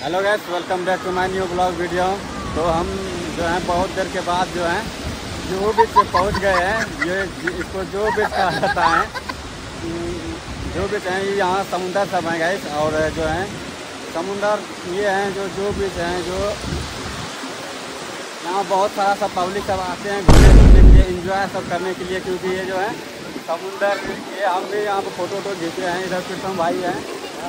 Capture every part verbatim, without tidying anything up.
Hello guys, welcome back to my new blog video. तो हम जो है बहुत देर के बाद जो है जुहू बीच पे पहुंच गए हैं। ये इसको जुहू बीच कहा जाता है। जुहू बीच है, यहाँ समुंदर सब है गाइस। और जो है समुंदर ये हैं जो जुहू बीच हैं, जो यहाँ बहुत सारा सब पब्लिक सब आते हैं घूमने फिरने के लिए, इंजॉय सब करने के लिए। क्योंकि ये जो है समुंदर, ये हम भी यहाँ पर फोटो वोटो खींचे हैं। इधर प्रीतम भाई हैं,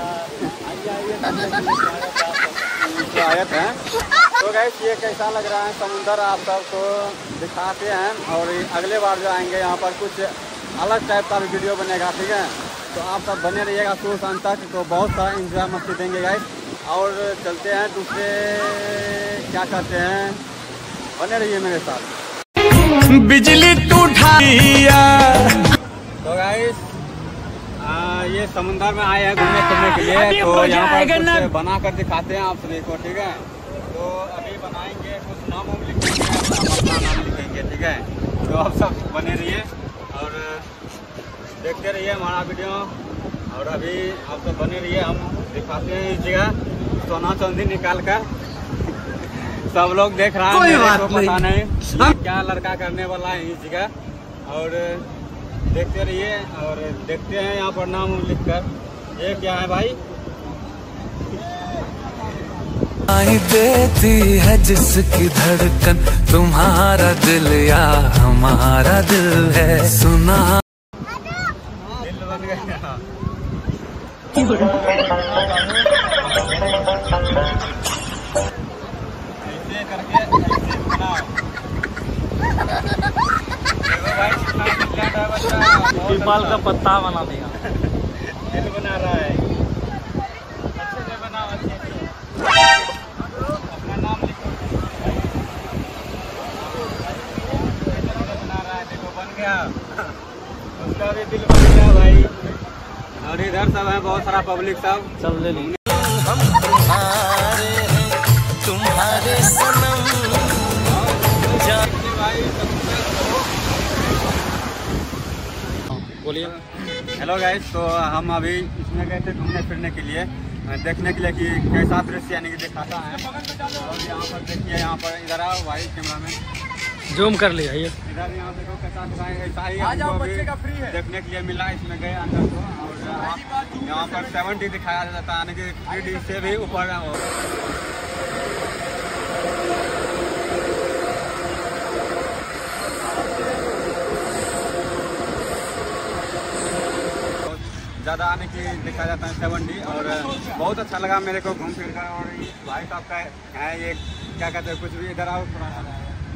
स्वागत है। तो गाइस ये कैसा लग रहा है समुंदर, आप सबको दिखाते हैं। और अगले बार जो आएंगे यहाँ पर कुछ अलग टाइप का भी वीडियो बनेगा, ठीक है। तो आप सब बने रहिएगा शुरू शाम तक, तो बहुत सारा इंजॉय मस्ती देंगे गाइस। और चलते हैं दूसरे, क्या कहते हैं, बने रहिए मेरे साथ। बिजली टूटा तो गाइस ये समुंदर में आए हैं घूमने फिरने के लिए। तो यहाँ पर कुछ बना कर दिखाते हैं आप सभी को, ठीक है। तो अभी बनाएंगे, कुछ नाम वाम लिखेंगे, अपना नाम लिखेंगे, ठीक है। तो आप सब बने रहिए और देखते रहिए हमारा वीडियो। और अभी आप सब बने रहिए, हम दिखाते हैं इस जगह सोना चांदी निकाल कर। सब लोग देख रहा है, मेरे को पता नहीं क्या लड़का करने वाला है इस जगह। और देखते रहिए और देखते हैं यहाँ पर नाम लिख कर। ये क्या है भाई? देती है जिसकी धड़कन, तुम्हारा दिल या हमारा दिल है, सुना दिल बन गया। ऐसे करके ऐसे बनाओ। पीपल का पत्ता बना देगा, दिल बना रहा है। अच्छे से बनाओ, अच्छे से अपना नाम लिखो। बना रहा है, देखो बन गया, उसका भी दिल बन गया भाई। और इधर सब है बहुत सारा पब्लिक सब। चल ले ली। हम तुम्हारे हैं, तुम्हारे सनम बोलिए। हेलो गाइस, तो हम अभी इसमें गए थे घूमने फिरने के लिए, देखने के लिए कि कैसा दृश्य यानी कि दिखाता है। और यहाँ पर देखिए, यहाँ पर इधर आओ भाई, कैमरा में जूम कर लिया ये इधर। यहाँ देखो कैसा दिखाएंगे, ऐसा ही हमको अभी देखने के लिए मिला। इसमें गए अंदर को, और यहाँ पर सेवन डी दिखाया जाता है, यानी कि थ्री डी से भी ऊपर। ज़्यादा आने की दिखाया जाता है सेवन डी। और बहुत अच्छा लगा मेरे को घूम फिर कर। और भाई साहब का है ये, क्या कहते हैं, कुछ भी इधर आओ थोड़ा सा,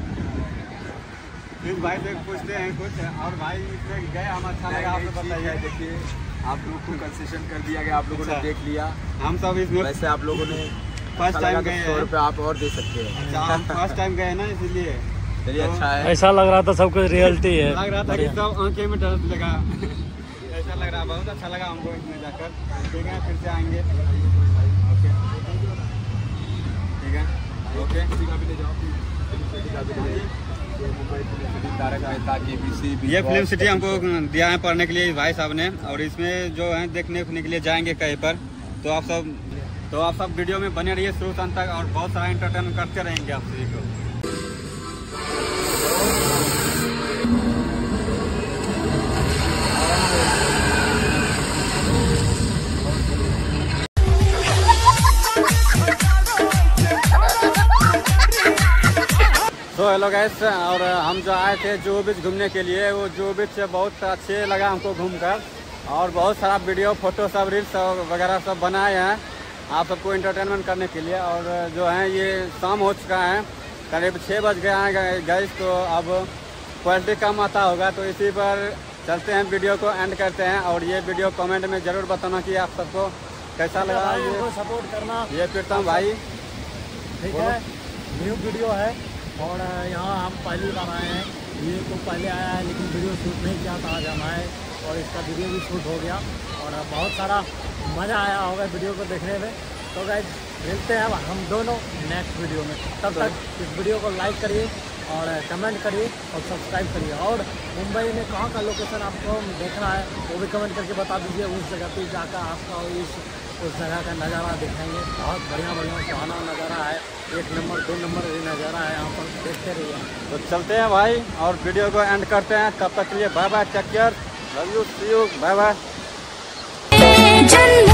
इस भाई से पूछते हैं कुछ। और भाई इसमें गए हम, अच्छा लगा, आप बताइए। देखिए, आप लोग को कंसेशन कर दिया गया, आप लोगों ने देख लिया। हम सब इसमें वैसे आप लोगों ने फर्स्ट टाइम गए, सौ रुपये आप और दे सकते हैं। हम फर्स्ट टाइम गए ना, इसीलिए चलिए अच्छा है। ऐसा लग रहा था सब कुछ रियलिटी है, लग रहा था कि सब आंखें में डर लगा। ऐसा लग रहा, बहुत अच्छा लगा हमको इसमें जाकर। ठीक है, फिर से आएंगे। ओके ठीक है, ओके ले जाओ ताकि ये फिल्म सिटी हमको दिया है पढ़ने के लिए भाई साहब ने। और इसमें जो है देखने उखने के लिए जाएंगे कहीं पर। तो आप सब तो आप सब वीडियो में बने रहिए शुरू अंत तक, और बहुत सारा एंटरटेनमेंट करते रहेंगे आप सभी को। तो हेलो गाइस, और हम जो आए थे जुहू बीच घूमने के लिए, वो जुहू बीच बहुत अच्छे लगा हमको घूमकर। और बहुत सारा वीडियो, फोटो सब, रील्स वगैरह सब बनाए हैं आप सबको एंटरटेनमेंट करने के लिए। और जो है ये शाम हो चुका है, करीब छः बज गए हैं गाइस। तो अब क्वालिटी कम आता होगा, तो इसी पर चलते हैं, वीडियो को एंड करते हैं। और ये वीडियो कमेंट में ज़रूर बताना कि आप सबको कैसा लगा। ये सपोर्ट करना, ये प्रीतम भाई, ठीक है। न्यू वीडियो है और यहाँ हम पहली बार आए हैं। ये तो पहले आया है लेकिन वीडियो शूट नहीं किया था, आज हम आए और इसका वीडियो भी शूट हो गया। और बहुत सारा मज़ा आया होगा वीडियो को देखने में। तो गाइस मिलते हैं हम दोनों नेक्स्ट वीडियो में। तब तक इस वीडियो को लाइक करिए और कमेंट करिए और सब्सक्राइब करिए। और मुंबई में कहाँ का लोकेशन आपको देखना है वो भी कमेंट करके बता दीजिए। उस जगह पे जाकर आपका इस उस जगह का नज़ारा दिखाएंगे। बहुत बढ़िया बढ़िया सुहाना नज़ारा है, एक नंबर दो नंबर भी नज़ारा है यहाँ पर, देखते रहिए। तो चलते हैं भाई और वीडियो को एंड करते हैं। तब तक के लिए bye bye, take care, love you, see you, bye bye.